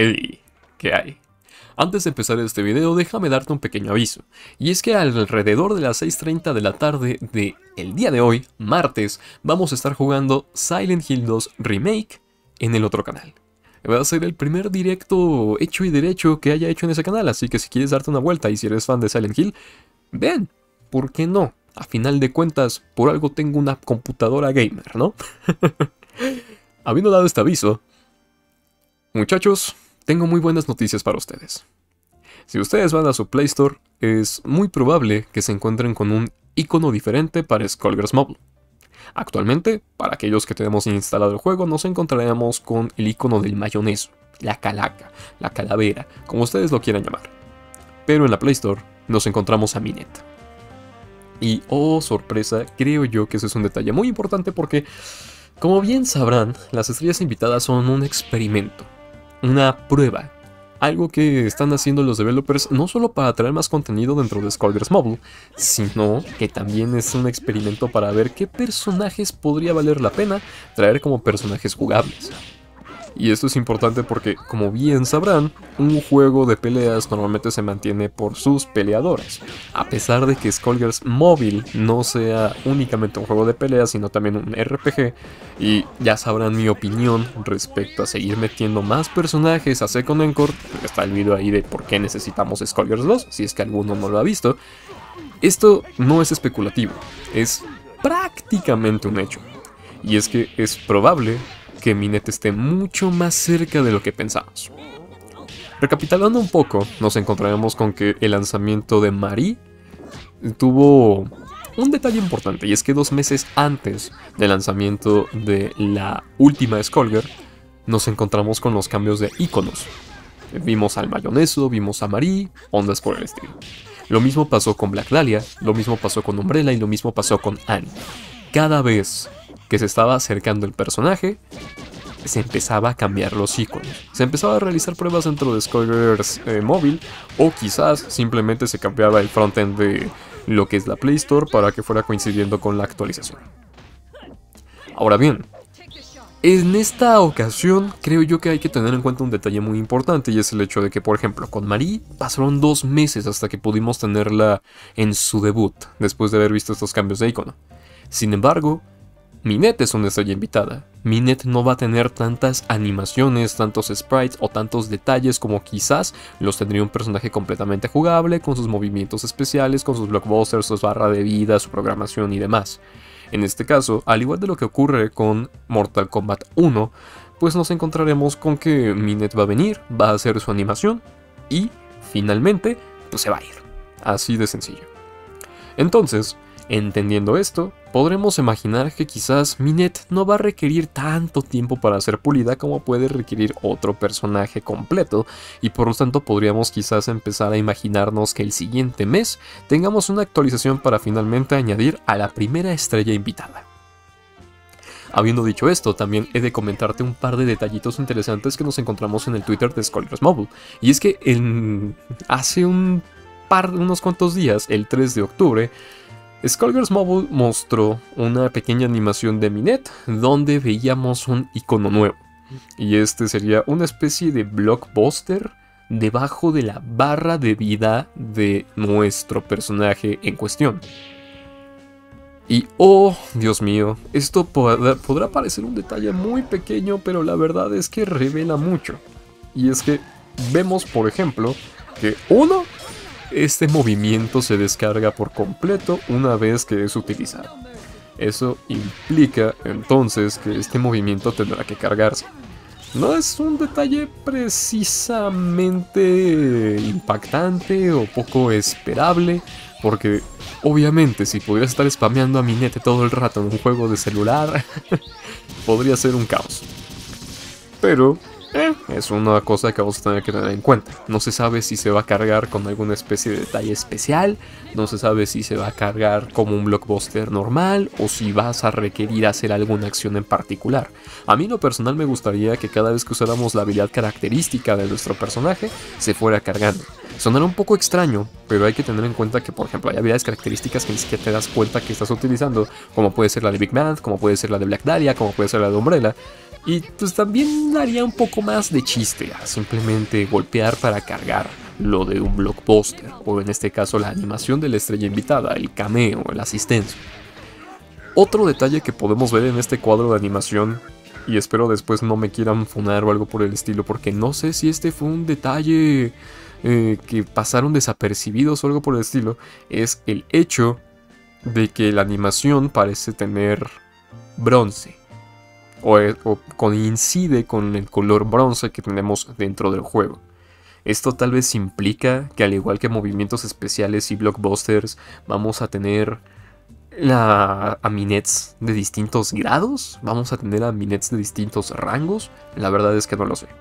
Hey, ¿qué hay? Antes de empezar este video, déjame darte un pequeño aviso, y es que alrededor de las 6:30 de la tarde de el día de hoy, martes, vamos a estar jugando Silent Hill 2 Remake en el otro canal. Va a ser el primer directo hecho y derecho que haya hecho en ese canal, así que si quieres darte una vuelta y si eres fan de Silent Hill, ven, ¿por qué no? A final de cuentas, por algo tengo una computadora gamer, ¿no? Habiendo dado este aviso, muchachos, tengo muy buenas noticias para ustedes. Si ustedes van a su Play Store, es muy probable que se encuentren con un icono diferente para Skullgirls Mobile. Actualmente, para aquellos que tenemos instalado el juego, nos encontraremos con el icono del mayoneso, la calaca, la calavera, como ustedes lo quieran llamar. Pero en la Play Store nos encontramos a Minette. Y oh sorpresa, creo yo que ese es un detalle muy importante porque, como bien sabrán, las estrellas invitadas son un experimento, una prueba, algo que están haciendo los developers no solo para traer más contenido dentro de Skullgirls Mobile, sino que también es un experimento para ver qué personajes podría valer la pena traer como personajes jugables. Y esto es importante porque, como bien sabrán, un juego de peleas normalmente se mantiene por sus peleadores. A pesar de que Skullgirls Mobile no sea únicamente un juego de peleas, sino también un RPG, y ya sabrán mi opinión respecto a seguir metiendo más personajes a Second Encore, está el video ahí de por qué necesitamos Skullgirls 2, si es que alguno no lo ha visto. Esto no es especulativo, es prácticamente un hecho. Y es que es probable que Minette esté mucho más cerca de lo que pensamos. Recapitulando un poco, nos encontraremos con que el lanzamiento de Marie tuvo un detalle importante, y es que 2 meses antes del lanzamiento de la última Skullgirl, nos encontramos con los cambios de iconos. Vimos al mayoneso, vimos a Marie, ondas por el estilo. Lo mismo pasó con Black Dahlia, lo mismo pasó con Umbrella y lo mismo pasó con Annie. Cada vez que se estaba acercando el personaje, se empezaba a cambiar los iconos. Se empezaba a realizar pruebas dentro de Skullgirls Mobile, o quizás simplemente se cambiaba el frontend de lo que es la Play Store para que fuera coincidiendo con la actualización. Ahora bien, en esta ocasión creo yo que hay que tener en cuenta un detalle muy importante, y es el hecho de que, por ejemplo, con Marie pasaron 2 meses hasta que pudimos tenerla en su debut, después de haber visto estos cambios de icono. Sin embargo, Minette es una estrella invitada. Minette no va a tener tantas animaciones, tantos sprites o tantos detalles como quizás los tendría un personaje completamente jugable, con sus movimientos especiales, con sus blockbusters, su barra de vida, su programación y demás. En este caso, al igual de lo que ocurre con Mortal Kombat 1, pues nos encontraremos con que Minette va a venir, va a hacer su animación y finalmente pues se va a ir. Así de sencillo. Entonces, entendiendo esto, podremos imaginar que quizás Minette no va a requerir tanto tiempo para ser pulida como puede requerir otro personaje completo, y por lo tanto podríamos quizás empezar a imaginarnos que el siguiente mes tengamos una actualización para finalmente añadir a la primera estrella invitada. Habiendo dicho esto, también he de comentarte un par de detallitos interesantes que nos encontramos en el Twitter de Skullgirls Mobile, y es que hace unos cuantos días, el 3 de octubre, Skullgirls Mobile mostró una pequeña animación de Minette donde veíamos un icono nuevo, y este sería una especie de blockbuster debajo de la barra de vida de nuestro personaje en cuestión. Y oh, Dios mío, esto podrá parecer un detalle muy pequeño, pero la verdad es que revela mucho. Y es que vemos, por ejemplo, que este movimiento se descarga por completo una vez que es utilizado. Eso implica entonces que este movimiento tendrá que cargarse. No es un detalle precisamente impactante o poco esperable, porque obviamente si pudieras estar spameando a Minette todo el rato en un juego de celular, podría ser un caos. Pero es una cosa que vamos a tener que tener en cuenta. No se sabe si se va a cargar con alguna especie de detalle especial, no se sabe si se va a cargar como un blockbuster normal o si vas a requerir hacer alguna acción en particular. A mí en lo personal me gustaría que cada vez que usáramos la habilidad característica de nuestro personaje se fuera cargando. Sonará un poco extraño, pero hay que tener en cuenta que, por ejemplo, hay habilidades características que ni siquiera te das cuenta que estás utilizando, como puede ser la de Big Mad, como puede ser la de Black Dahlia, como puede ser la de Umbrella. Y pues también daría un poco más de chiste a simplemente golpear para cargar lo de un blockbuster, o en este caso la animación de la estrella invitada, el cameo, la asistencia. Otro detalle que podemos ver en este cuadro de animación, y espero después no me quieran funar o algo por el estilo, porque no sé si este fue un detalle que pasaron desapercibidos o algo por el estilo, es el hecho de que la animación parece tener bronce, o coincide con el color bronce que tenemos dentro del juego. Esto tal vez implica que, al igual que movimientos especiales y blockbusters, vamos a tener aminets de distintos grados, vamos a tener aminets de distintos rangos. La verdad es que no lo sé.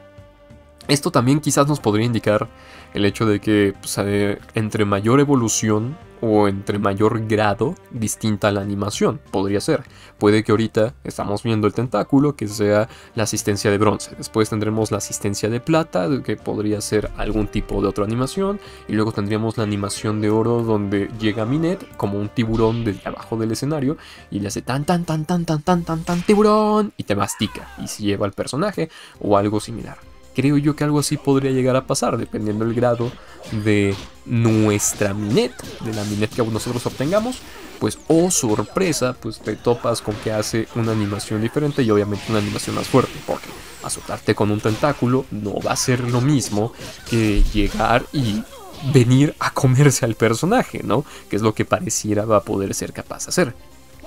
Esto también quizás nos podría indicar el hecho de que pues, entre mayor evolución o entre mayor grado distinta la animación, podría ser. Puede que ahorita estamos viendo el tentáculo que sea la asistencia de bronce, después tendremos la asistencia de plata que podría ser algún tipo de otra animación, y luego tendríamos la animación de oro donde llega Minette como un tiburón desde abajo del escenario y le hace tan tan tan tan tan tan tan tan tiburón y te mastica y se lleva al personaje o algo similar. Creo yo que algo así podría llegar a pasar, dependiendo del grado de nuestra Minette, de la Minette que nosotros obtengamos. Pues, oh sorpresa, pues te topas con que hace una animación diferente y obviamente una animación más fuerte, porque azotarte con un tentáculo no va a ser lo mismo que llegar y venir a comerse al personaje, ¿no? Que es lo que pareciera va a poder ser capaz de hacer.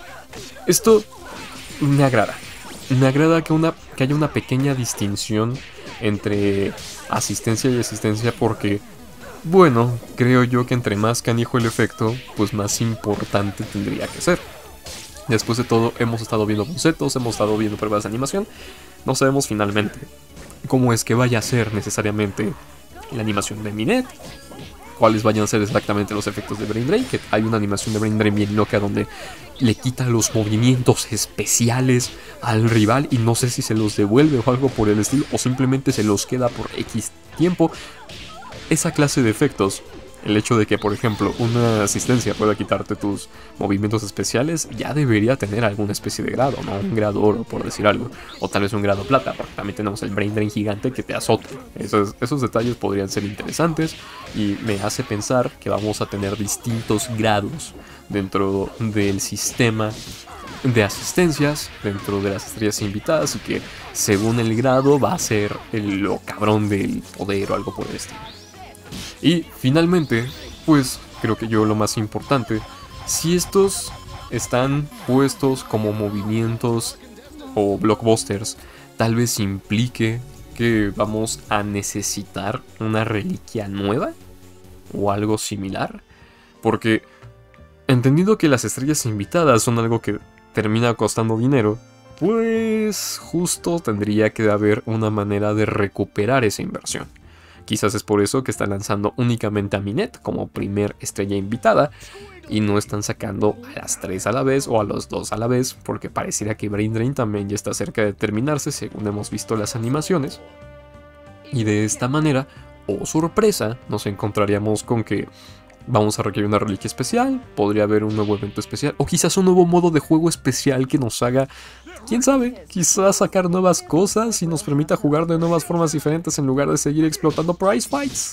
Esto me agrada. Me agrada que haya una pequeña distinción entre asistencia y asistencia, porque, bueno, creo yo que entre más canijo el efecto, pues más importante tendría que ser. Después de todo, hemos estado viendo bocetos, hemos estado viendo pruebas de animación, no sabemos finalmente cómo es que vaya a ser necesariamente la animación de Minette, cuáles vayan a ser exactamente los efectos de Brain Drain, que hay una animación de Brain Drain bien loca donde le quita los movimientos especiales al rival y no sé si se los devuelve o algo por el estilo, o simplemente se los queda por X tiempo. Esa clase de efectos, el hecho de que, por ejemplo, una asistencia pueda quitarte tus movimientos especiales, ya debería tener alguna especie de grado, ¿no? Un grado oro, por decir algo, o tal vez un grado plata, porque también tenemos el Brain Drain gigante que te azota. Esos detalles podrían ser interesantes y me hace pensar que vamos a tener distintos grados dentro del sistema de asistencias, dentro de las estrellas invitadas, y que según el grado va a ser lo cabrón del poder o algo por el estilo. Y finalmente, pues creo que yo lo más importante, si estos están puestos como movimientos o blockbusters, tal vez implique que vamos a necesitar una reliquia nueva o algo similar, porque entendiendo que las estrellas invitadas son algo que termina costando dinero, pues justo tendría que haber una manera de recuperar esa inversión. Quizás es por eso que están lanzando únicamente a Minette como primer estrella invitada y no están sacando a las 3 a la vez o a los 2 a la vez, porque pareciera que Brain Drain también ya está cerca de terminarse según hemos visto las animaciones. Y de esta manera, oh sorpresa, nos encontraríamos con que vamos a requerir una reliquia especial, podría haber un nuevo evento especial, o quizás un nuevo modo de juego especial que nos haga, quién sabe, quizás sacar nuevas cosas y nos permita jugar de nuevas formas diferentes en lugar de seguir explotando prize fights.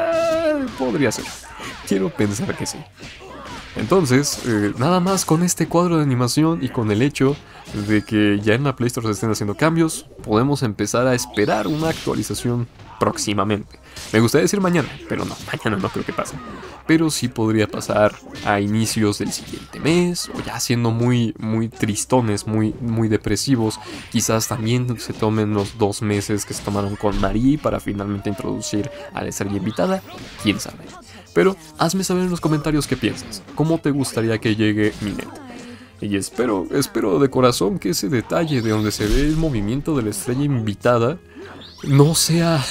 Podría ser. Quiero pensar que sí. Entonces, nada más con este cuadro de animación y con el hecho de que ya en la Play Store se estén haciendo cambios, podemos empezar a esperar una actualización próximamente. Me gustaría decir mañana, pero no, mañana no creo que pase. Pero sí podría pasar a inicios del siguiente mes, o ya siendo muy tristones, muy depresivos. Quizás también se tomen los 2 meses que se tomaron con Marie para finalmente introducir a la estrella invitada, quién sabe. Pero hazme saber en los comentarios qué piensas, cómo te gustaría que llegue Minette. Y espero de corazón que ese detalle de donde se ve el movimiento de la estrella invitada no sea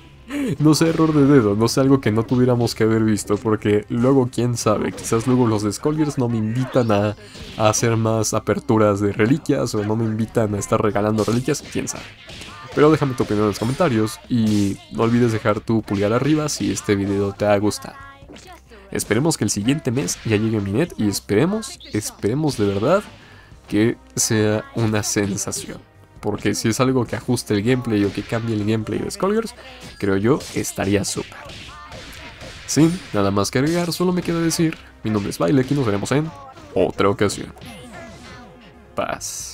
error de dedo, no sea algo que no tuviéramos que haber visto, porque luego quién sabe, quizás luego los de Skullgirls no me invitan a hacer más aperturas de reliquias, o no me invitan a estar regalando reliquias, quién sabe. Pero déjame tu opinión en los comentarios y no olvides dejar tu pulgar arriba si este video te ha gustado. Esperemos que el siguiente mes ya llegue Minet y esperemos de verdad que sea una sensación. Porque si es algo que ajuste el gameplay o que cambie el gameplay de Skullgirls, creo yo estaría súper. Sin nada más que agregar, solo me queda decir, mi nombre es Bailek y nos veremos en otra ocasión. Paz.